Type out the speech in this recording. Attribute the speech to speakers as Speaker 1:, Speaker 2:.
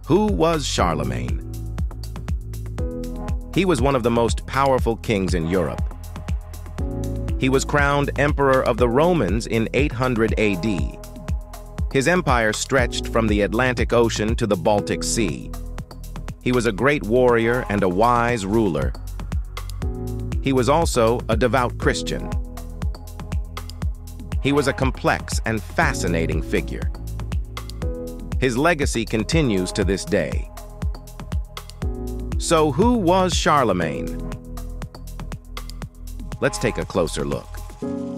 Speaker 1: Who was Charlemagne? He was one of the most powerful kings in Europe. He was crowned Emperor of the Romans in 800 AD. His empire stretched from the Atlantic Ocean to the Baltic Sea. He was a great warrior and a wise ruler. He was also a devout Christian. He was a complex and fascinating figure. His legacy continues to this day. So who was Charlemagne? Let's take a closer look.